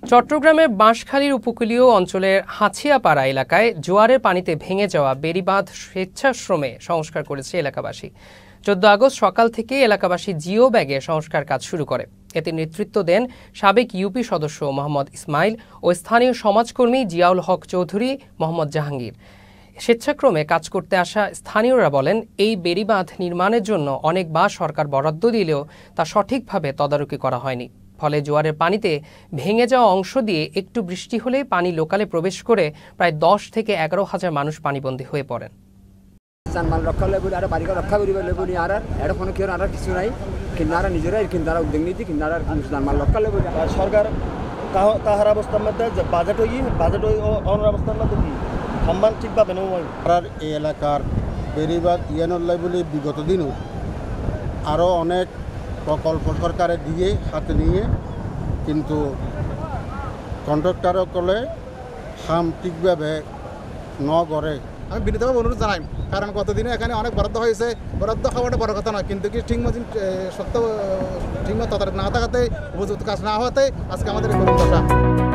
চট্টগ্রামের বাঁশখালীর উপকূলীয় অঞ্চলের হাছিয়াপাড়া এলাকায় জোয়ারের পানিতে ভেঙে যাওয়া বেড়িবাঁধ স্বেচ্ছাশ্রমে সংস্কার করেছে এলাকাবাসী। 14 আগস্ট সকাল থেকে এলাকাবাসী জিও ব্যাগে সংস্কার কাজ শুরু করে। এতে নেতৃত্ব দেন সাবেক ইউপি সদস্য মোহাম্মদ ইসমাইল ও স্থানীয় সমাজকর্মী জিয়াউল হক চৌধুরী, মোহাম্মদ জাহাঙ্গীর। স্বেচ্ছাক্রমে কাজ করতে আসা স্থানীয়রা বলেন, এই বেড়িবাঁধ নির্মাণের জন্য অনেকবার সরকার বরাদ্দ দিলেও তা সঠিকভাবে তদারকি করা হয়নি। ফলে জোয়ারের পানিতে ভেঙে যাওয়া অংশ দিয়ে একটু বৃষ্টি হলে পানি লোকালে প্রবেশ করে প্রায় 10 থেকে 11,000 মানুষ পানিবন্দী হয়ে পড়েন। জানমাল রক্ষা লেবুল আর বাড়ি রক্ষা করিব লেবুল আর এটা কোনো কেউ আর কিছু নাই, কিন্তু আর নিজেরাই কিন্তু আর উদ্যোগ নিতে কিন্তু আর জানমাল রক্ষা লেবুল সরকার তাহার অবস্থার মধ্যে যে বাজেট হই অনার অবস্থার মধ্যে কি সম্মান ঠিকভাবে নয়। আর এই এলাকার বেড়িবাঁধ ইয়ানুল্লাহ বলে বিগত দিনও আরও অনেক প্রকল্প সরকারের দিয়ে হাতে নিয়ে, কিন্তু কন্ট্রাক্টরও করলে হাম ঠিকভাবে ন করে। আমি বিনীতভাবে অনুরোধ জানাই, কারণ গতদিনে এখানে অনেক বরাদ্দ হয়েছে, বরাদ্দ খাওয়াটা বড় কথা নয়, কিন্তু কি ঠিকমতো তদারক না থাকাতে, উপযুক্ত কাজ না হওয়াতে আজকে আমাদের এই দশা।